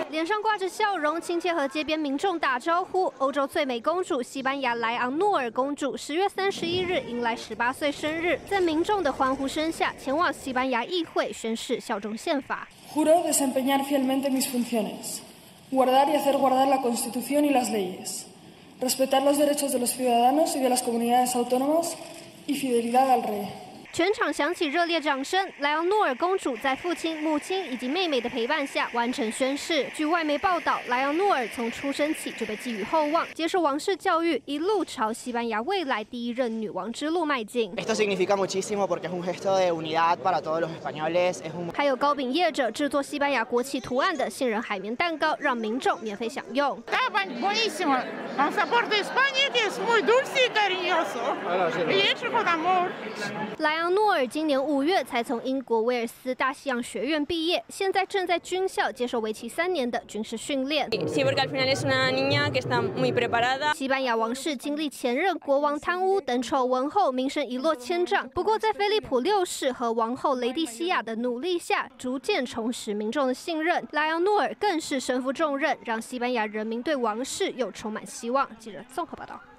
脸上挂着笑容，亲切和街边民众打招呼。欧洲最美公主西班牙莱昂诺尔公主10月31日迎来18岁生日，在民众的欢呼声下，前往西班牙议会宣誓效忠宪法。 Juro desempeñar fielmente mis funciones, guardar y hacer guardar la Constitución y las leyes, respetar los derechos de los ciudadanos y de las comunidades autónomas y fidelidad al rey。 全场响起热烈掌声。莱昂诺尔公主在父亲、母亲以及妹妹的陪伴下完成宣誓。据外媒报道，莱昂诺尔从出生起就被寄予厚望，接受王室教育，一路朝西班牙未来第一任女王之路迈进。 Esto significa muchísimo porque es un gesto de unidad para todos los españoles. 还有糕饼业者制作西班牙国旗图案的杏仁海绵蛋糕，让民众免费享用。 Buenísimo. Un sabor de España que es muy dulce y cariñoso. Y hecho con amor. 莱昂诺尔今年5月才从英国威尔斯大西洋学院毕业，现在正在军校接受为期3年的军事训练。 Sí, porque al final es una niña que está muy preparada. 西班牙王室经历前任国王贪污等丑闻后，名声一落千丈。不过，在菲利普6世和王后雷蒂西亚的努力下，逐渐重拾民众的信任。莱昂诺尔更是身负重任，让西班牙人民对王室又充满希望。记者综合报道。